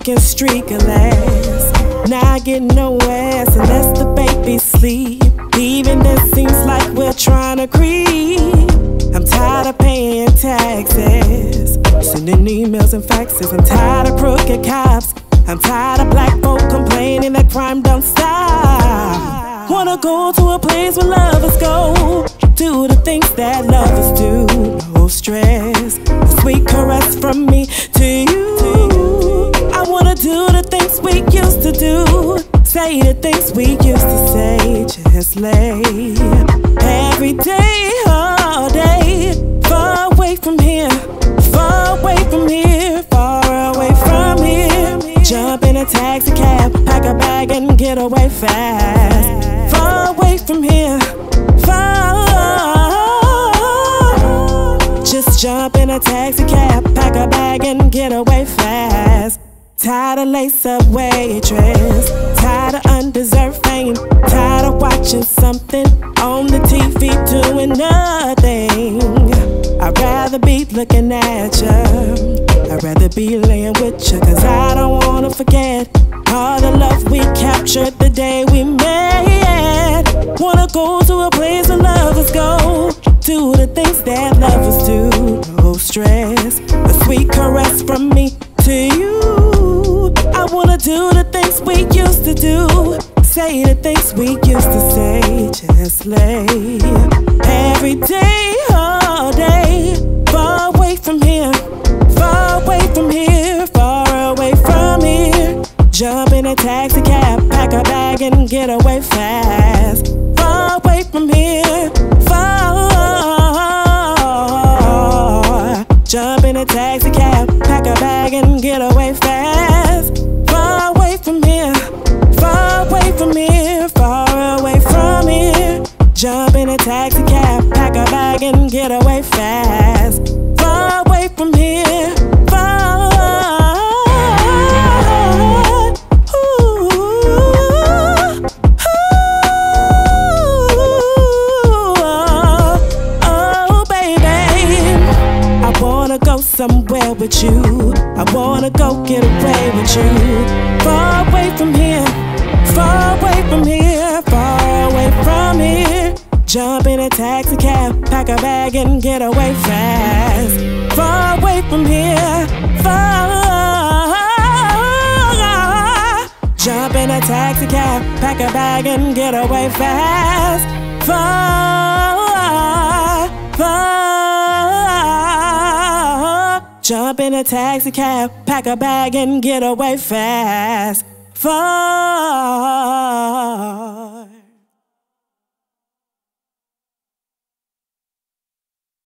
walking street glass. Not getting no ass unless the baby sleep. Even it seems like we're trying to creep. I'm tired of paying taxes, sending emails and faxes. I'm tired of crooked cops. I'm tired of black folk complaining that crime don't stop. Wanna go to a place where lovers go, do the things that lovers do. No stress, a sweet caress from me to you. I wanna do the things we used to do, say the things we used to say, just lay every day, all day, far away from here, far away from here, far away from here. Jump in a taxi cab, pack a bag and get away fast, far away from here, far. Just jump in a taxi cab, pack a bag and get away fast. Tired of lace-up waitress, tired of undeserved fame, tired of watching something on the TV doing nothing. I'd rather be looking at you, I'd rather be laying with you, cause I don't wanna forget all the love we captured the day we met. Wanna go to a place where lovers go, do the things that lovers do. No stress, a sweet caress from me to you. I wanna do the things we used to do, say the things we used to say, just lay every day, all day, far away from here, far away from here, far away from here. Jump in a taxi cab, pack a bag and get away fast, far away from here, far. Jump in a taxi cab, pack a bag and get away fast, far away from here, far away from here, far away from here. Jump in a taxi cab, pack a bag and get away fast, far away from here, far. Oh baby, I wanna go somewhere with you, I wanna go get away with you, far away from here, far away from here, far away from here. Jump in a taxi cab, pack a bag and get away fast, far away from here, far. Jump in a taxi cab, pack a bag and get away fast, far, far. Jump in a taxi cab, pack a bag and get away fast, far.